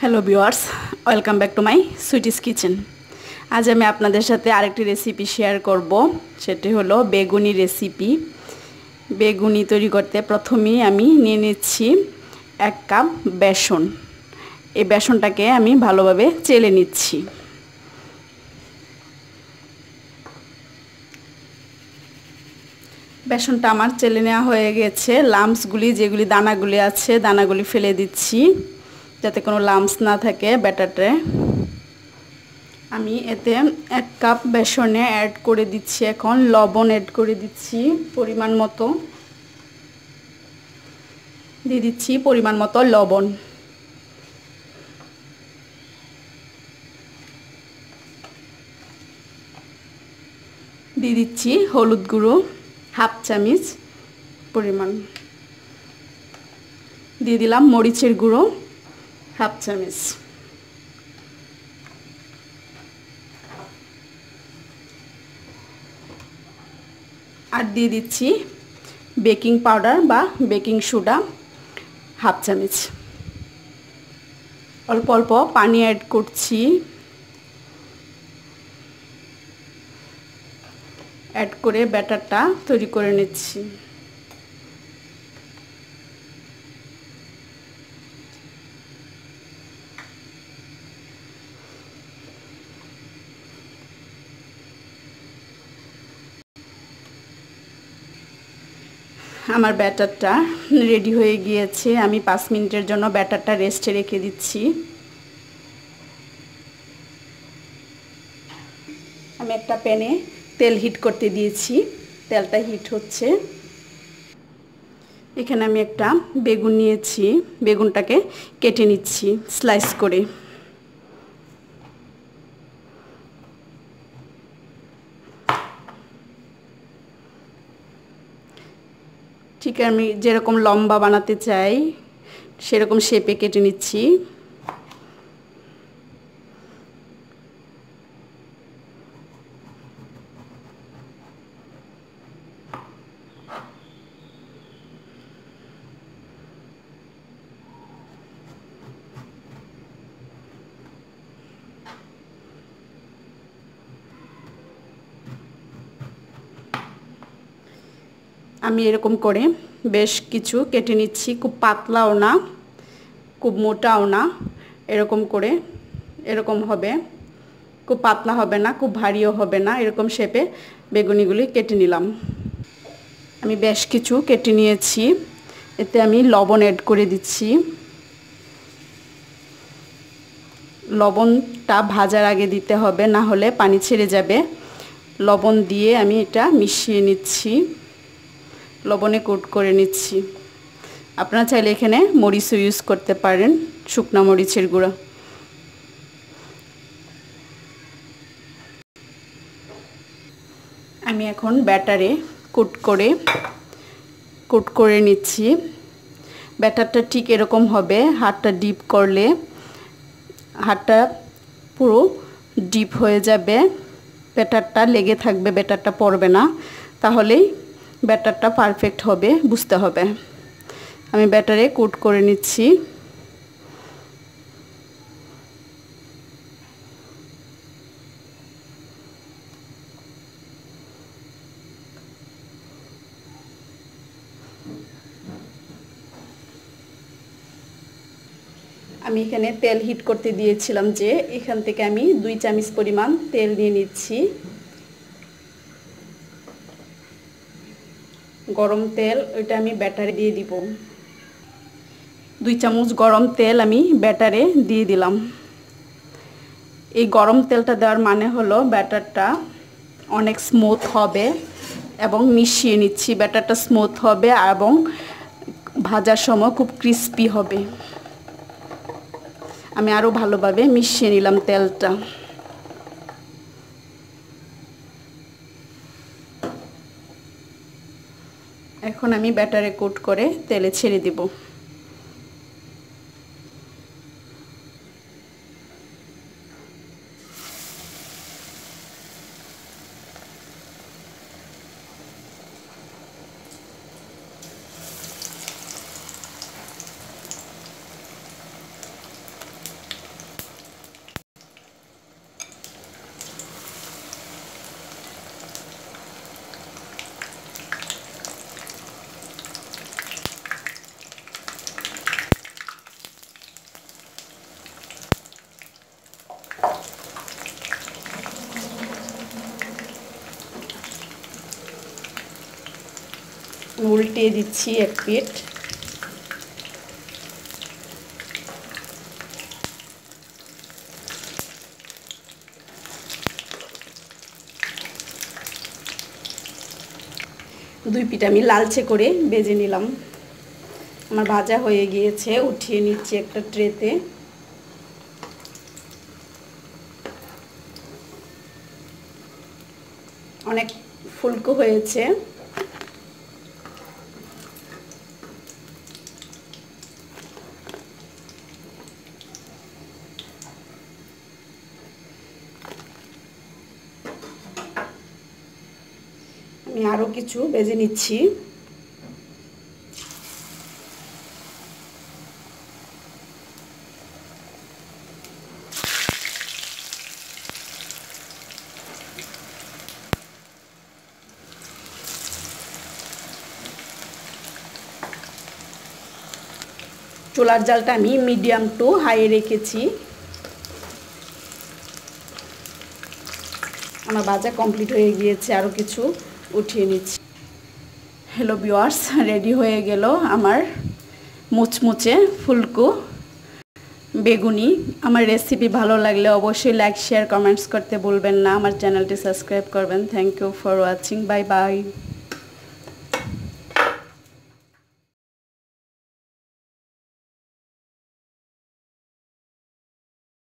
Hello viewers, welcome back to my sweety's kitchen. আজ আমি আপনাদের সাথে আরেকটি রেসিপি শেয়ার করব। সেটি হলো বেগুনি রেসিপি। বেগুনি তৈরি করতে প্রথমেই আমি নিয়ে নিচ্ছি 1 কাপ বেসন। এই বেসনটাকে আমি ভালোভাবে চেলে নিচ্ছি। বেসনটা আমার চেলে নেওয়া হয়ে গেছে। লাম্পসগুলি যেগুলি দানাগুলি আছে দানাগুলি ফেলে দিচ্ছি যাতে কোনো লাম্পস না থাকে ব্যাটারে। আমি এতে 1 কাপ বেসনে অ্যাড করে দিচ্ছি, এখন লবণ অ্যাড করে দিচ্ছি পরিমাণ মতো, দিয়ে দিচ্ছি পরিমাণ মতো লবণ। দিয়ে দিচ্ছি হলুদ গুঁড়ো 1/2 চামচ পরিমাণ, দিয়ে দিলাম মরিচের গুঁড়ো 1/2 চামচ, আর দিয়ে দিচ্ছি বেকিং পাউডার বা বেকিং সোডা 1/2 চামচ। অল্প অল্প পানি অ্যাড করছি, অ্যাড করে ব্যাটারটা তৈরি করে নিচ্ছি। আমার ব্যাটারটা রেডি হয়ে গিয়েছে। আমি 5 মিনিটের জন্য ব্যাটারটা রেস্টে রেখে দিচ্ছি। আমি একটা প্যানে তেল হিট করতে দিয়েছি, তেলটা হিট হচ্ছে। এখানে আমি একটা বেগুন নিয়েছি, বেগুনটাকে কেটে নিচ্ছি স্লাইস করে। ঠিক আমি যেরকম লম্বা বানাতে চাই সেরকম শেপে কেটে নিচ্ছি। আমি এরকম করে বেশ কিছু কেটে নিচ্ছি, খুব পাতলাও না খুব মোটাও না, এরকম করে, এরকম হবে, খুব পাতলা হবে না খুব ভারীও হবে না, এরকম শেপে বেগুনিগুলি কেটে নিলাম। আমি বেশ কিছু কেটে নিয়েছি, এতে আমি লবণ অ্যাড করে দিচ্ছি। লবণটা ভাজার আগে দিতে হবে, না হলে পানি ছেড়ে যাবে। লবণ দিয়ে আমি এটা মিশিয়ে নিচ্ছি, লবণে কোট করে নিচ্ছি। আপনারা চাইলে এখানে মরিচও ইউজ করতে পারেন, শুকনো মরিচের গুঁড়া। আমি এখন ব্যাটারে কোট করে নিচ্ছি। ব্যাটারটা ঠিক এরকম হবে, হাতটা ডিপ করলে হাতটা পুরো ডিপ হয়ে যাবে, ব্যাটারটা লেগে থাকবে, ব্যাটারটা পড়বে না, তাহলেই ব্যাটারটা পারফেক্ট হবে, বুঝতে হবে। আমি ব্যাটারে কোট করে নিচ্ছি। আমি এখানে তেল হিট করতে দিয়েছিলাম, যে এখান থেকে আমি 2 চামচ পরিমাণ তেল নিয়ে নিচ্ছি। গরম তেল, ওইটা আমি ব্যাটারে দিয়ে দিব। 2 চামচ গরম তেল আমি ব্যাটারে দিয়ে দিলাম। এই গরম তেলটা দেওয়ার মানে হলো ব্যাটারটা অনেক স্মুথ হবে, এবং মিশিয়ে নিচ্ছি, ব্যাটারটা স্মুথ হবে এবং ভাজার সময় খুব ক্রিস্পি হবে। আমি আরও ভালোভাবে মিশিয়ে নিলাম তেলটা। এখন আমি ব্যাটারে কোট করে তেলে ছেড়ে দেব। উল্টে দিচ্ছি এক পিঠ। দুই পিঠ আমি লালচে করে ভেজে নিলাম। আমার ভাজা হয়ে গিয়েছে, উঠিয়ে নিচ্ছি একটা ট্রেতে। অনেক ফুলকো হয়েছে। আমি আরো কিছু ভেজে নিচ্ছি। চুলার জালটা আমি মিডিয়াম টু হাই রেখেছি। আমার ভাজা কমপ্লিট হয়ে গিয়েছে, আরও কিছু উঠিয়ে নিচ্ছি। হ্যালো ভিউয়ার্স, রেডি হয়ে গেল আমার মুচমুচে ফুলকো বেগুনি। আমার রেসিপি ভালো লাগলে অবশ্যই লাইক, শেয়ার, কমেন্টস করতে ভুলবেন না। আমার চ্যানেলটি সাবস্ক্রাইব করবেন। Thank you for watching. Bye by.